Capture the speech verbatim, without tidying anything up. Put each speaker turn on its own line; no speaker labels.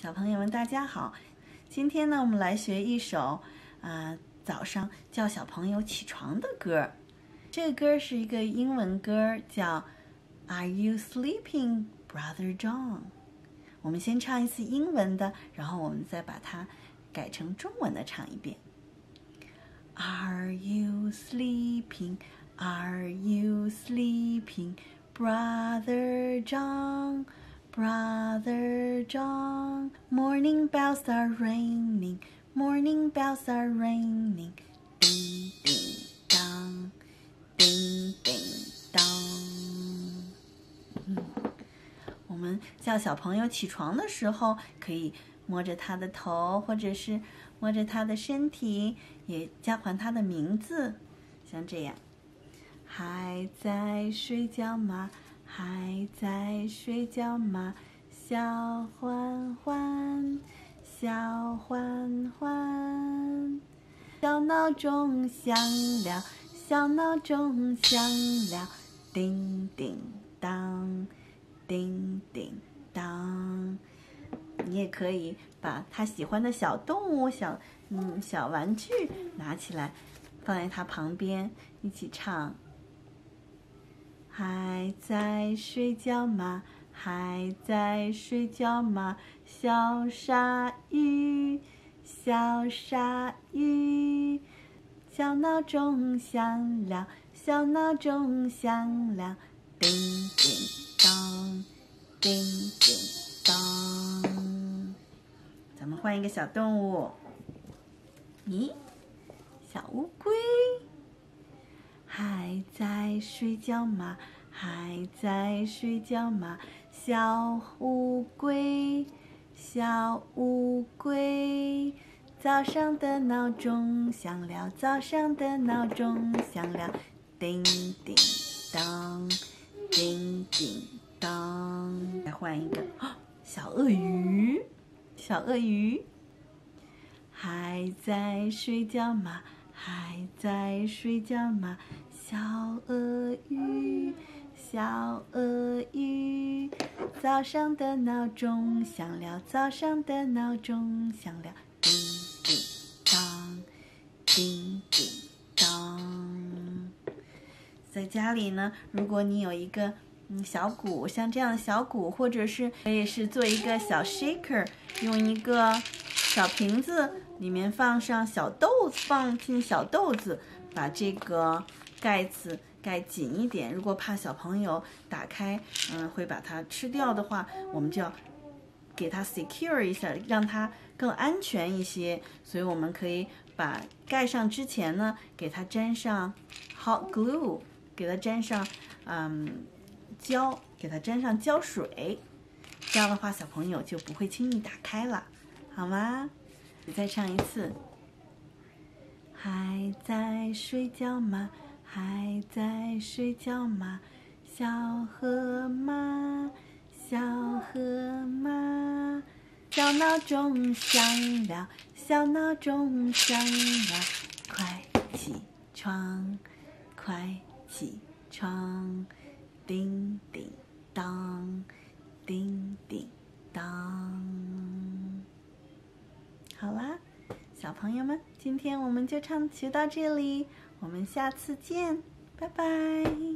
小朋友们，大家好！今天呢，我们来学一首啊、呃、早上叫小朋友起床的歌。这个歌是一个英文歌，叫 Are you sleeping, Brother John？ 我们先唱一次英文的，然后我们再把它改成中文的唱一遍。Are you sleeping? Are you sleeping, Brother John? Brother John, morning bells are ringing, morning bells are ringing, ding ding dong, ding ding dong。嗯，我们叫小朋友起床的时候，可以摸着他的头，或者是摸着他的身体，也叫唤他的名字，像这样。还在睡觉吗？还在睡觉吗？小欢欢，小欢欢。小闹钟响了，小闹钟响了，叮叮当，叮叮当。你也可以把他喜欢的小动物、小嗯小玩具拿起来，放在他旁边，一起唱。还在睡觉吗？还在睡觉吗？小鲨鱼，小鲨鱼。小闹钟响了，小闹钟响了，叮叮当，叮叮当。咱们换一个小动物。咦，小乌龟。还在睡觉吗？还在睡觉吗？小乌龟，小乌龟。早上的闹钟响了，早上的闹钟响了，叮叮当，叮叮当。再换一个，哦，小鳄鱼，小鳄鱼。还在睡觉吗？还在睡觉吗？小鳄鱼，小鳄鱼。早上的闹钟响了，早上的闹钟响了，叮叮当，叮叮当。在家里呢，如果你有一个嗯小鼓，像这样的小鼓，或者是可以是做一个小 shaker， 用一个小瓶子里面放上小豆子，放进小豆子，把这个盖子盖紧一点。如果怕小朋友打开，嗯，会把它吃掉的话，我们就要给它 secure 一下，让它更安全一些。所以我们可以把盖上之前呢，给它沾上 hot glue， 给它沾上嗯胶，给它沾上胶水。这样的话，小朋友就不会轻易打开了，好吗？再唱一次。还在睡觉吗？还在睡觉吗？小河马，小河马。小闹钟响了，小闹钟响了，快起床，快起床，叮叮当，叮叮当。好啦，小朋友们，今天我们就唱学到这里，我们下次见，拜拜。